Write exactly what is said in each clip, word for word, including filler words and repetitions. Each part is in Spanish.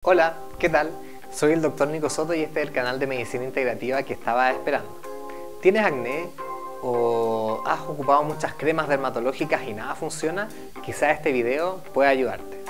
Hola, ¿qué tal? Soy el doctor Nico Soto y este es el canal de medicina integrativa que estaba esperando. ¿Tienes acné o has ocupado muchas cremas dermatológicas y nada funciona? Quizás este video pueda ayudarte.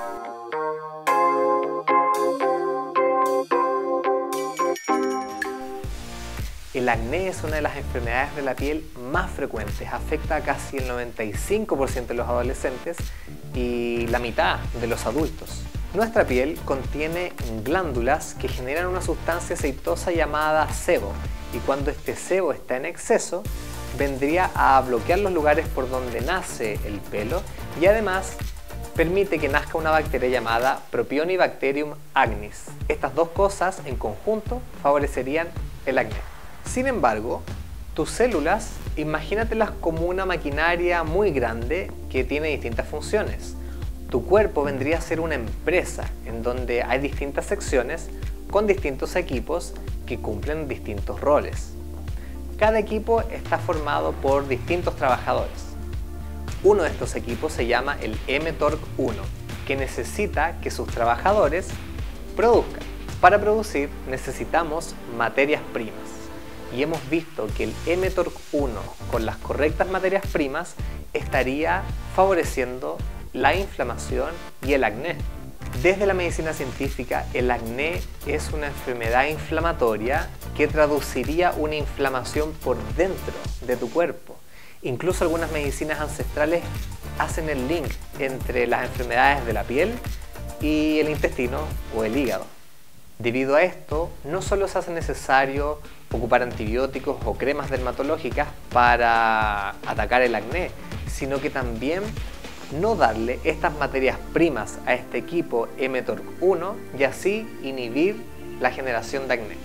El acné es una de las enfermedades de la piel más frecuentes, afecta a casi el noventa y cinco por ciento de los adolescentes y la mitad de los adultos. Nuestra piel contiene glándulas que generan una sustancia aceitosa llamada sebo, y cuando este sebo está en exceso, vendría a bloquear los lugares por donde nace el pelo y además permite que nazca una bacteria llamada Propionibacterium acnes. Estas dos cosas en conjunto favorecerían el acné. Sin embargo, tus células, imagínatelas como una maquinaria muy grande que tiene distintas funciones. Tu cuerpo vendría a ser una empresa en donde hay distintas secciones con distintos equipos que cumplen distintos roles. Cada equipo está formado por distintos trabajadores. Uno de estos equipos se llama el mTORC uno, que necesita que sus trabajadores produzcan. Para producir necesitamos materias primas. Y hemos visto que el mTORC uno con las correctas materias primas estaría favoreciendo la inflamación y el acné. Desde la medicina científica, el acné es una enfermedad inflamatoria que traduciría una inflamación por dentro de tu cuerpo. Incluso algunas medicinas ancestrales hacen el link entre las enfermedades de la piel y el intestino o el hígado. Debido a esto, no solo se hace necesario ocupar antibióticos o cremas dermatológicas para atacar el acné, sino que también no darle estas materias primas a este equipo mTORC uno y así inhibir la generación de acné.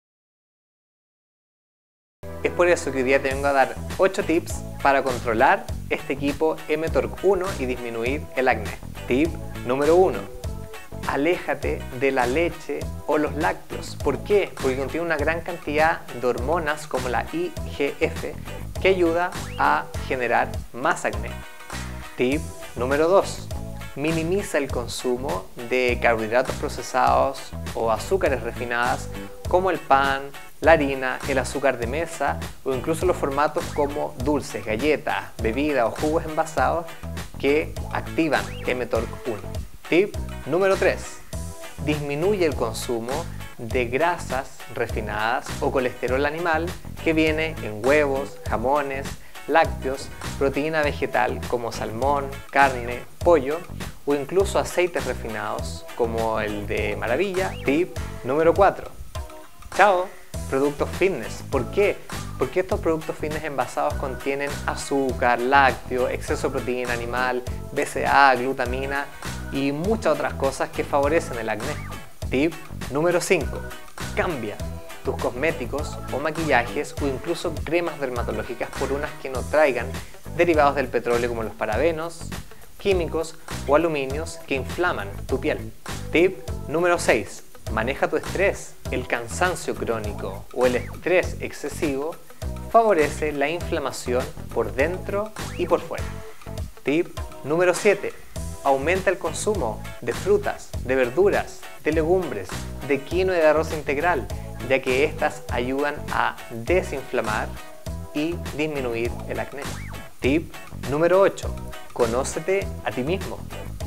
Es por eso que hoy día te vengo a dar ocho tips para controlar este equipo mTORC uno y disminuir el acné. Tip número uno. Aléjate de la leche o los lácteos. ¿Por qué? Porque contiene una gran cantidad de hormonas como la I G F que ayuda a generar más acné. Tip número dos. Minimiza el consumo de carbohidratos procesados o azúcares refinadas como el pan, la harina, el azúcar de mesa o incluso los formatos como dulces, galletas, bebidas o jugos envasados que activan mTORC uno. Tip número tres. Disminuye el consumo de grasas refinadas o colesterol animal que viene en huevos, jamones, lácteos, proteína vegetal como salmón, carne, pollo o incluso aceites refinados como el de maravilla. Tip número cuatro. Chao, productos fitness. ¿Por qué? Porque estos productos fitness envasados contienen azúcar, lácteo, exceso de proteína animal, B C A A, glutamina y muchas otras cosas que favorecen el acné. Tip número cinco. Cambia tus cosméticos o maquillajes o incluso cremas dermatológicas por unas que no traigan derivados del petróleo como los parabenos, químicos o aluminios que inflaman tu piel. Tip número seis. Maneja tu estrés. El cansancio crónico o el estrés excesivo favorece la inflamación por dentro y por fuera. Tip número siete. Aumenta el consumo de frutas, de verduras, de legumbres, de quinoa y de arroz integral, ya que estas ayudan a desinflamar y disminuir el acné. Tip número ocho. Conócete a ti mismo.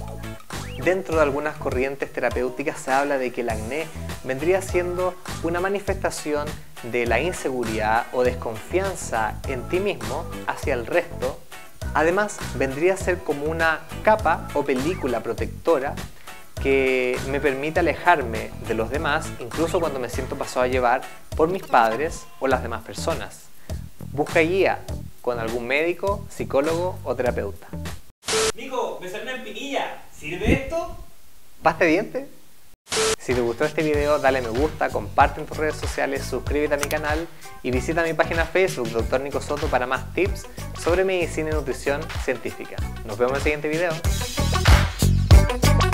Dentro de algunas corrientes terapéuticas se habla de que el acné vendría siendo una manifestación de la inseguridad o desconfianza en ti mismo hacia el resto. Además, vendría a ser como una capa o película protectora que me permite alejarme de los demás, incluso cuando me siento pasado a llevar por mis padres o las demás personas. Busca guía con algún médico, psicólogo o terapeuta. Nico, me salió una espinilla. ¿Sirve esto? ¿Pasta de dientes? Si te gustó este video, dale me gusta, comparte en tus redes sociales, suscríbete a mi canal y visita mi página Facebook, doctor Nico Soto, para más tips sobre medicina y nutrición científica. Nos vemos en el siguiente video.